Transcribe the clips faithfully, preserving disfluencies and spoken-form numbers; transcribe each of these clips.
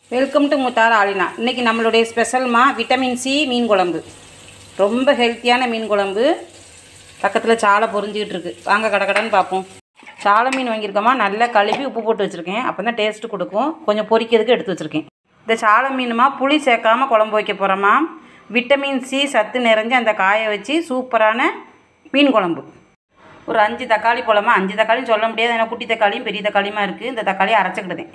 Welcome to Muthara Alina. இன்றைக்கி நம்மளுடைய ஸ்பெஷல்மா vitamin C மீன் குழம்பு. ரொம்ப ஹெல்த்தியான மீன் குழம்பு. பக்கத்தில் சாலை பொரிஞ்சிக்கிட்டு இருக்குது. வாங்க கடை கடைன்னு பார்ப்போம். சாலை மீன் வாங்கியிருக்கோமா, நல்லா கழுவி உப்பு போட்டு வச்சுருக்கேன். அப்போ தான் டேஸ்ட்டு கொடுக்கும். கொஞ்சம் பொரிக்கிறதுக்கு எடுத்து வச்சுருக்கேன். இந்த சாலை மீனுமா புளி சேர்க்காமல் குழம்பு வைக்க போகிறோமா. விட்டமின் சி சத்து நிறைஞ்ச அந்த காயை வச்சு சூப்பரான மீன் குழம்பு. ஒரு அஞ்சு தக்காளி போலமா, அஞ்சு தக்காளின்னு சொல்ல முடியாது, ஏன்னா குட்டி தக்காளியும் பெரிய தக்காளியுமா இருக்குது. இந்த தக்காளியை அரைச்சிக்கிடுதேன்.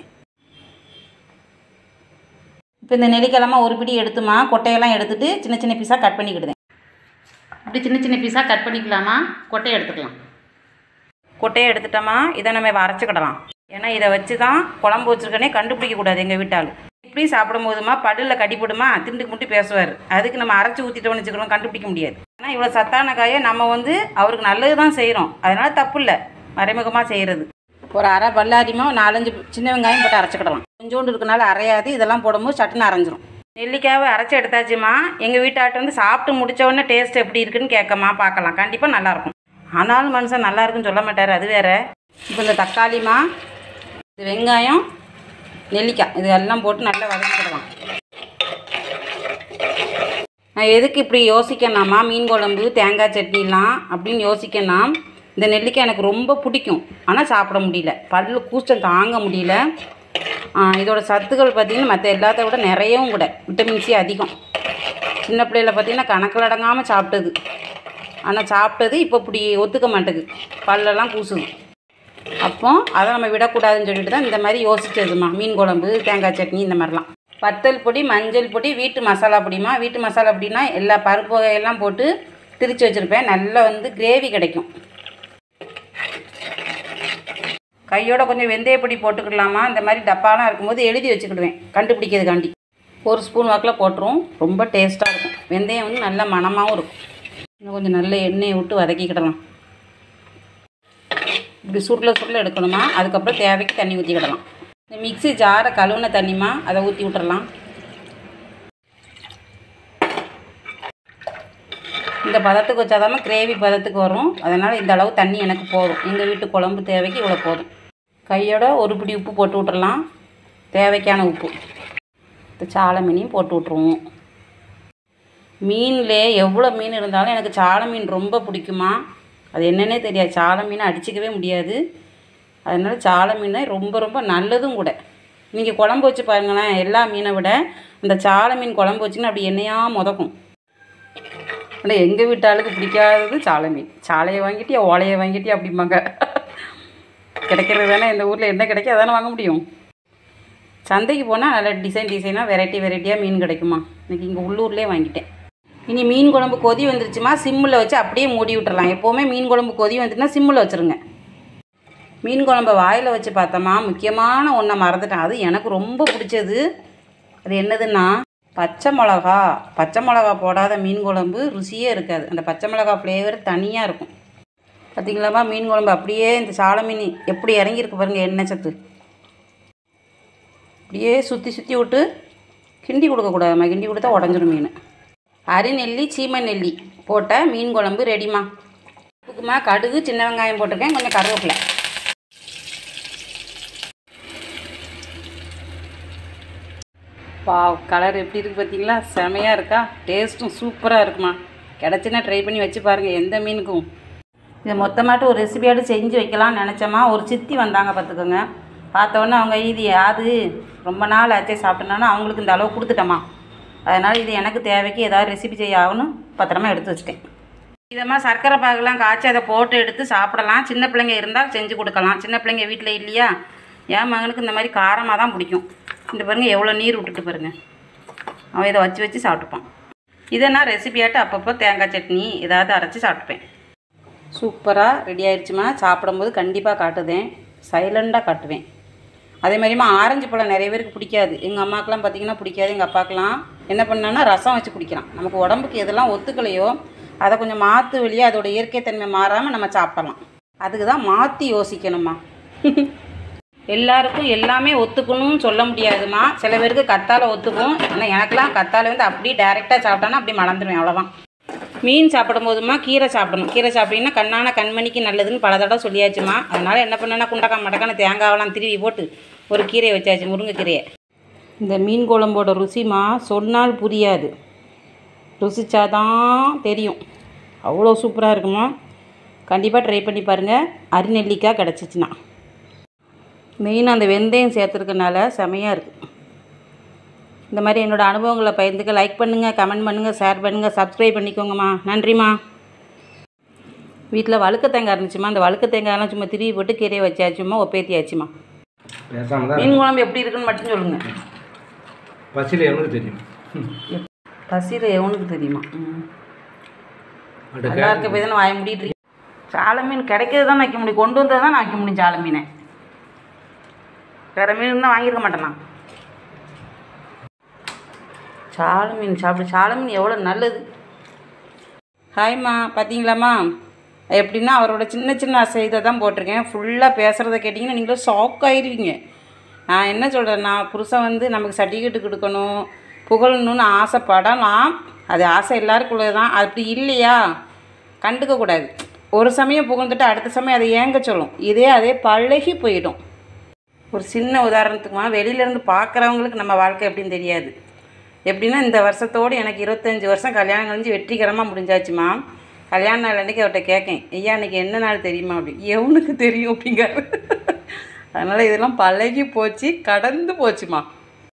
இப்போ இந்த நெல்லிக்கிழமை ஒரு பிடி எடுத்துமா, கொட்டையெல்லாம் எடுத்துகிட்டு சின்ன சின்ன பீஸாக கட் பண்ணிக்கிடுதேன். இப்படி சின்ன சின்ன பீஸாக கட் பண்ணிக்கலாமா. கொட்டையை எடுத்துக்கலாம். கொட்டையை எடுத்துட்டோமா, இதை நம்ம அரைச்சிக்கிடலாம். ஏன்னா இதை வச்சு தான் குழம்பு வச்சுருக்கனே கண்டுபிடிக்கக்கூடாது. எங்கள் வீட்டால் இப்படி சாப்பிடும் போதுமா பல்லில் கடிப்படுமா, திண்டுக்கு முட்டி பேசுவார். அதுக்கு நம்ம அரைச்சி ஊற்றிட்டோம்னு வச்சுக்கிறோம், கண்டுபிடிக்க முடியாது. ஆனால் இவ்வளோ சத்தான காயை நம்ம வந்து அவருக்கு நல்லது தான் செய்கிறோம். அதனால் தப்பு இல்லை மறைமுகமாக செய்கிறது. ஒரு அரை பல்லாரிமா நாலஞ்சு சின்ன வெங்காயம் போட்டு அரைச்சிக்கிடலாம். கொஞ்சோண்டு இருக்கனால அரையாது. இதெல்லாம் போடும்போது சட்டுன்னு அரைஞ்சிரும். நெல்லிக்காவை அரைச்சி எடுத்தாச்சுமா. எங்கள் வீட்டாட்ட வந்து சாப்பிட்டு முடித்தவொடனே டேஸ்ட் எப்படி இருக்குன்னு கேட்கமா, பார்க்கலாம். கண்டிப்பாக நல்லாயிருக்கும். ஆனாலும் மனுஷன் நல்லா இருக்குன்னு சொல்ல மாட்டார், அது வேறு. இப்போ இந்த தக்காளிமா, இது வெங்காயம், நெல்லிக்காய் இது எல்லாம் போட்டு நல்லா வதக்கிக்கிடலாம். நான் எதுக்கு இப்படி யோசிக்கணாமா, மீன் குழம்பு தேங்காய் சட்னிலாம் அப்படின்னு யோசிக்கணா, இந்த நெல்லிக்காய் எனக்கு ரொம்ப பிடிக்கும். ஆனால் சாப்பிட முடியல, பல்லு கூச்சம் தாங்க முடியல. இதோட சத்துக்கள் பார்த்திங்கன்னா மற்ற எல்லாத்த விட நிறையவும் கூட விட்டமின் சி அதிகம். சின்ன பிள்ளையில் பார்த்திங்கன்னா கணக்கில் அடங்காமல் சாப்பிட்டது. ஆனால் சாப்பிட்டது இப்போ இப்படி ஒத்துக்க மாட்டேது, பல்லெல்லாம் கூசுது. அப்போ அதை நம்ம விடக்கூடாதுன்னு சொல்லிட்டு தான் இந்த மாதிரி யோசிச்சதுமா. மீன் குழம்பு தேங்காய் சட்னி இந்த மாதிரிலாம். வத்தல் பொடி, மஞ்சள் பொடி, வீட்டு மசாலா பொடிமா. வீட்டு மசாலா பொடினா எல்லா பருப்பு வகையெல்லாம் போட்டு திரித்து வச்சுருப்பேன். நல்லா வந்து கிரேவி கிடைக்கும். கையோட கொஞ்சம் வெந்தயப்பொடி போட்டுக்கலாமா. இந்த மாதிரி டப்பாலாம் இருக்கும்போது எழுதி வச்சுக்கிடுவேன் கண்டுபிடிக்கிறதுக்காண்டி. ஒரு ஸ்பூன் வாக்கில் போட்டுரும். ரொம்ப டேஸ்ட்டாக இருக்கும். வெந்தயம் வந்து நல்ல மணமாகவும் இருக்கும். இன்னும் கொஞ்சம் நல்ல எண்ணெயை விட்டு வதக்கிக்கிடலாம். இப்படி சுருளை சுருளை எடுக்கணுமா. அதுக்கப்புறம் தேவைக்கு தண்ணி ஊற்றிக்கிடலாம். இந்த மிக்ஸி ஜாரை கழுவுன தண்ணிமா, அதை ஊற்றி விட்டுறலாம். இந்த பதத்துக்கு வச்சாதாமல் கிரேவி பதத்துக்கு வரும். அதனால் இந்த அளவு தண்ணி எனக்கு போதும். எங்கள் வீட்டு குழம்பு தேவைக்கு இவ்வளோ போதும். கையோட ஒரு பிடி உப்பு போட்டு விட்டுறலாம், தேவைக்கான உப்பு. இந்த சாலை மீனையும் போட்டு விட்ருவோம். மீனில் எவ்வளோ மீன் இருந்தாலும் எனக்கு சாலை மீன் ரொம்ப பிடிக்குமா. அது என்னன்னே தெரியாது, சாலை மீனை அடிச்சிக்கவே முடியாது. அதனால் சாலை மீன் ரொம்ப ரொம்ப நல்லதும் கூட. நீங்கள் குழம்பு வச்சு பாருங்களேன், எல்லா மீனை விட அந்த சாலை மீன் குழம்பு வச்சிங்கன்னா அப்படி எண்ணெயாக முதக்கும். ஆனால் எங்கள் வீட்டாளுக்கு பிடிக்காதது சாலை மீன். சாலையை வாங்கிட்டியா ஓலையை வாங்கிட்டியா அப்படிம்பாங்க. கிடைக்கிறது தானே இந்த ஊரில் என்ன கிடைக்கும் அதானே வாங்க முடியும். சந்தைக்கு போனால் நல்ல டிசைன் டிசைனாக வெரைட்டி வெரைட்டியாக மீன் கிடைக்குமா. இன்றைக்கி இங்கே உள்ளூர்லேயே வாங்கிட்டேன். இனி மீன் குழம்பு கொதி வந்துருச்சுமா, சிம்மில் வச்சு அப்படியே மூடி விட்டுறலாம். எப்போவுமே மீன் குழம்பு கொதி வந்துட்டுனா சிம்மில் வச்சுருங்க. மீன் குழம்பை வாயில் வச்சு பார்த்தோமா, முக்கியமான ஒன்றை மறந்துட்டேன். அது எனக்கு ரொம்ப பிடிச்சது. அது என்னதுன்னா பச்சை மிளகா. பச்சை மிளகா போடாத மீன் குழம்பு ருசியே இருக்காது. அந்த பச்சை மிளகா ஃப்ளேவர் தனியாக இருக்கும். பார்த்திங்களாமா, மீன் குழம்பு அப்படியே இந்த சாலை மீன் எப்படி இறங்கியிருக்கு பாருங்கள் எண்ணெய் சத்து. அப்படியே சுற்றி சுற்றி விட்டு கிண்டி கொடுக்கக்கூடாதுமா. கிண்டி கொடுத்தா உடஞ்சிரும் மீன். அரிநெல்லி சீமை நெல்லி போட்ட மீன் குழம்பு ரெடிமா. உப்புக்குமா கடுகு, சின்ன வெங்காயம் போட்டிருக்கேன், கொஞ்சம் கருவேப்பிலை. வாவ், கலர் எப்படி இருக்குது பார்த்தீங்களா, செமையாக இருக்கா. டேஸ்ட்டும் சூப்பராக இருக்குமா. கிடச்சின்னா ட்ரை பண்ணி வச்சு பாருங்கள் எந்த மீனுக்கும். இதை மொத்தமாட்டு ஒரு ரெசிபியோடு செஞ்சு வைக்கலாம்னு நினச்சோமா. ஒரு சித்தி வந்தாங்க பார்த்துக்கோங்க. பார்த்தோன்னே அவங்க இது யாது ரொம்ப நாள் ஆச்சே சாப்பிட்டோன்னா அவங்களுக்கு இந்த அளவு கொடுத்துட்டோமா. அதனால் இது எனக்கு தேவைக்கு ஏதாவது ரெசிபி செய்ய ஆகணும், பத்திரமா எடுத்து வச்சுட்டேன். இதமாக சர்க்கரை பாகெல்லாம் காய்ச்சி அதை போட்டு எடுத்து சாப்பிடலாம். சின்ன பிள்ளைங்க இருந்தால் செஞ்சு கொடுக்கலாம். சின்ன பிள்ளைங்க வீட்டில் இல்லையா, என் மகனுக்கு இந்த மாதிரி காரமாக தான் பிடிக்கும். இந்த பாருங்கள் எவ்வளோ நீர் விட்டுட்டு பாருங்கள். அவன் இதை வச்சு வச்சு சாப்பிட்டுப்பான். இதை நான் ரெசிபியாட்டு அப்பப்போ தேங்காய் சட்னி ஏதாவது அரைச்சி சாப்பிட்டுப்பேன். சூப்பராக ரெடி ஆகிடுச்சுமா. சாப்பிடும்போது கண்டிப்பாக காட்டுதேன், சைலண்டாக காட்டுவேன். அதே மாதிரிமா ஆரஞ்சு பழம் நிறைய பேருக்கு பிடிக்காது. எங்கள் அம்மாக்கெலாம் பார்த்திங்கன்னா பிடிக்காது. எங்கள் அப்பாக்கெலாம் என்ன பண்ணான்னா ரசம் வச்சு குடிக்கலாம். நமக்கு உடம்புக்கு எதெல்லாம் ஒத்துக்கலையோ அதை கொஞ்சம் மாற்று வழியாக அதோட இயற்கைத்தன்மை மாறாமல் நம்ம சாப்பிடலாம். அதுக்கு தான் மாற்றி யோசிக்கணுமா. எல்லாருக்கும் எல்லாமே ஒத்துக்கணும்னு சொல்ல முடியாதுமா. சில பேருக்கு கத்தாழை ஒத்துக்கும். ஆனால் எனக்கெலாம் கத்தாழை வந்து அப்படியே டைரெக்டாக சாப்பிட்டானா அப்படி மறந்துடுவேன், அவ்வளோதான். மீன் சாப்பிடும் போதுமா கீரை சாப்பிடணும். கீரை சாப்பிட்டீங்கன்னா கண்ணான கண்மணிக்கு நல்லதுன்னு பல தடவை சொல்லியாச்சுமா. அதனால் என்ன பண்ணேன்னா குண்டக்காய் மடக்கான தேங்காவெல்லாம் திருவி போட்டு ஒரு கீரையை வச்சாச்சு, முருங்கைக்கீரையை. இந்த மீன் குழம்போட ருசிமா சொன்னால் புரியாது, ருசிச்சாதான் தெரியும். அவ்வளோ சூப்பராக இருக்குமா. கண்டிப்பாக ட்ரை பண்ணி பாருங்கள். அரிநெல்லிக்காய் கிடச்சிச்சின்னா. மெயினாக அந்த வெந்தயம் சேர்த்துருக்கனால செமையாக இருக்குது. இந்த மாதிரி என்னோடய அனுபவங்களை பகிர்ந்துக்க லைக் பண்ணுங்கள், கமெண்ட் பண்ணுங்கள், ஷேர் பண்ணுங்கள், சப்ஸ்கிரைப் பண்ணிக்கோங்கம்மா. நன்றிம்மா. வீட்டில் வழுக்க தேங்காய் இருந்துச்சுமா, அந்த வழுக்க தேங்காயெல்லாம் சும்மா திருவி போட்டு கீரையை வச்சாச்சுமா, ஒப்பேத்தியாச்சுமா. மீன் குழம்பு எப்படி இருக்குன்னு மட்டும் சொல்லுங்கள். பசியில் எவனுக்கு தெரியும்? பசியில் எவனுக்கு தெரியுமா? நல்லா இருக்க போய் தானே வாய முடிட்டு இருக்கேன். சாலை மீன் கிடைக்கிறது தான் வைக்க முடியும், கொண்டு வந்தது தான் நான் வைக்க முடியும். சாலை மீனை வேறு மீன் தான் வாங்கியிருக்க மாட்டேண்ணா. சாலை மீன் சாப்பிடு. சாலை மீன் எவ்வளோ நல்லது. ஹாய்மா, பார்த்தீங்களாம்மா? எப்படின்னா அவரோட சின்ன சின்ன அசைதை தான் போட்டிருக்கேன். ஃபுல்லாக பேசுகிறத கேட்டிங்கன்னா நீங்களும் ஷாக் ஆயிடுவீங்க. நான் என்ன சொல்கிறேன்னா, புருஷன் வந்து நமக்கு சர்டிஃபிகேட்டு கொடுக்கணும், புகழணும்னு ஆசைப்படலாம். அது ஆசை எல்லாருக்குள்ளது தான். அப்படி இல்லையா கண்டுக்கக்கூடாது. ஒரு சமயம் புகழ்ந்துட்டு அடுத்த சமயம் அதை ஏங்க சொல்லும். இதே அதே பழகி போயிடும். ஒரு சின்ன உதாரணத்துக்குமா, வெளியிலேருந்து பார்க்குறவங்களுக்கு நம்ம வாழ்க்கை எப்படின்னு தெரியாது. எப்படின்னா இந்த வருஷத்தோடு எனக்கு இருபத்தஞ்சி வருஷம் கல்யாணம் கழிஞ்சு வெற்றிகரமாக முடிஞ்சாச்சுமா. கல்யாண நாள் அன்றைக்கி அவர்கிட்ட கேட்கேன், ஐயா அன்றைக்கி என்ன நாள் தெரியுமா? அப்படி எவனுக்கு தெரியும் அப்படிங்காரு. அதனால் இதெல்லாம் பழகி போச்சு, கடந்து போச்சுமா.